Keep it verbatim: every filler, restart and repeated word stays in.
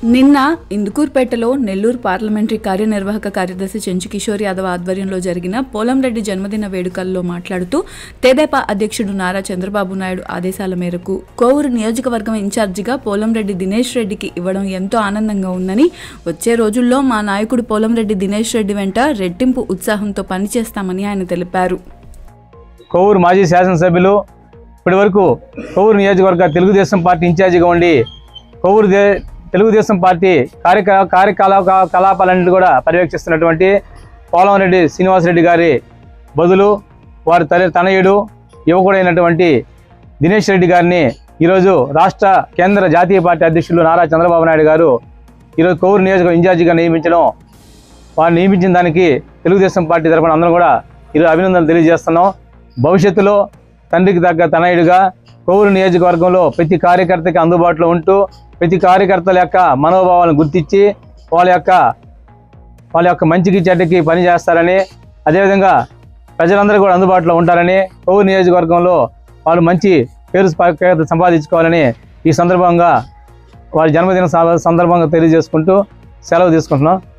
నిన్న ఇందుకూర్పేటలో నెల్లూరు పార్లమెంటరీ కార్యనిర్వాహక కార్యదర్శి చెంచు కిషోర్ యాదవ్ ఆధ్వర్యంలో జరిగిన పోలంరెడ్డి జన్మదిన వేడుకల్లో మాట్లాడుతూ తెదేపా అధ్యక్షుడు నారా చంద్రబాబు నాయుడు ఆదేశాల మేరకు కోవూరు నియోజకవర్గం ఇన్ఛార్జిగా పోలంరెడ్డి దినేష్ రెడ్డికి ఇవ్వడం ఎంతో ఆనందంగా ఉందని, వచ్చే రోజుల్లో మా నాయకుడు పోలంరెడ్డి దినేష్ రెడ్డి వెంట రెట్టింపు ఉత్సాహంతో పనిచేస్తామని ఆయన తెలిపారు. కోవూరు మాజీ శాసనసభ్యులు ఇప్పటి వరకు కోవూరు నియోజకవర్గ తెలుగుదేశం పార్టీ ఇన్ఛార్జిగా ఉండి కోవూరు తెలుగుదేశం పార్టీ కార్యక కార్యకలాప కలాపాలన్నింటి కూడా పర్యవేక్షిస్తున్నటువంటి పోలంరెడ్డి శ్రీనివాసరెడ్డి గారి బదులు వారి తల్లి తనయుడు యువకుడైనటువంటి దినేష్ రెడ్డి గారిని ఈరోజు రాష్ట్ర కేంద్ర జాతీయ పార్టీ అధ్యక్షులు నారా చంద్రబాబు నాయుడు గారు ఈరోజు కోవూరు నియోజకవర్గ ఇన్ఛార్జిగా నియమించడం, వారు నియమించిన దానికి తెలుగుదేశం పార్టీ తరఫున అందరం కూడా ఈరోజు అభినందనలు తెలియజేస్తున్నాం. భవిష్యత్తులో తండ్రికి తగ్గ తనయుడిగా కోవూరు నియోజకవర్గంలో ప్రతి కార్యకర్తకి అందుబాటులో ఉంటూ ప్రతి కార్యకర్తల యొక్క మనోభావాలను గుర్తించి వాళ్ళ యొక్క వాళ్ళ యొక్క మంచికి చెడ్డకి పనిచేస్తారని, అదేవిధంగా ప్రజలందరూ కూడా అందుబాటులో ఉంటారని, కోవూరు నియోజకవర్గంలో వాళ్ళు మంచి పేరు సంపాదించుకోవాలని ఈ సందర్భంగా వారి జన్మదిన సందర్భంగా తెలియజేసుకుంటూ సెలవు తీసుకుంటున్నాం.